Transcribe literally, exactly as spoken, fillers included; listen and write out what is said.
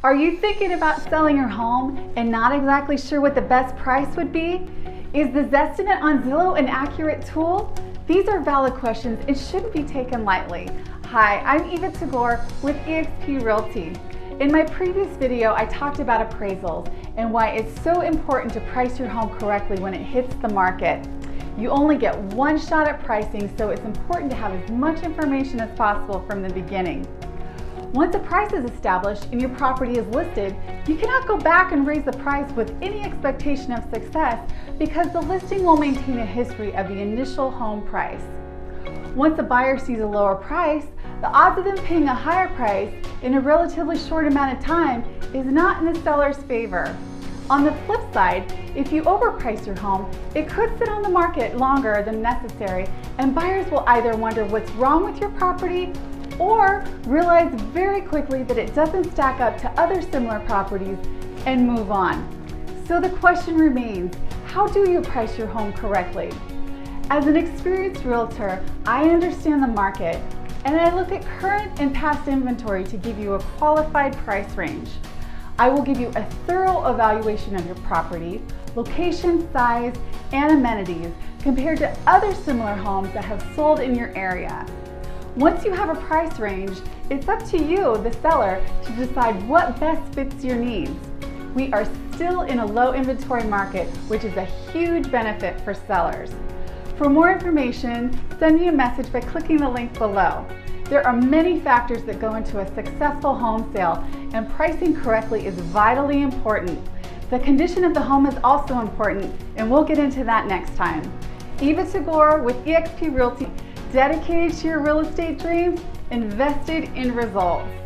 Are you thinking about selling your home and not exactly sure what the best price would be? Is the Zestimate on Zillow an accurate tool? These are valid questions and shouldn't be taken lightly. Hi, I'm Tagore with E X P Realty. In my previous video, I talked about appraisals and why it's so important to price your home correctly when it hits the market. You only get one shot at pricing, so it's important to have as much information as possible from the beginning. Once a price is established and your property is listed, you cannot go back and raise the price with any expectation of success because the listing will maintain a history of the initial home price. Once a buyer sees a lower price, the odds of them paying a higher price in a relatively short amount of time is not in the seller's favor. On the flip side, if you overprice your home, it could sit on the market longer than necessary, and buyers will either wonder what's wrong with your property or realize very quickly that it doesn't stack up to other similar properties and move on. So the question remains, how do you price your home correctly? As an experienced realtor, I understand the market and I look at current and past inventory to give you a qualified price range. I will give you a thorough evaluation of your property, location, size, and amenities compared to other similar homes that have sold in your area. Once you have a price range, it's up to you, the seller, to decide what best fits your needs. We are still in a low inventory market, which is a huge benefit for sellers. For more information, send me a message by clicking the link below. There are many factors that go into a successful home sale, and pricing correctly is vitally important. The condition of the home is also important, and we'll get into that next time. Tagore with E X P Realty, dedicated to your real estate dreams, invested in results.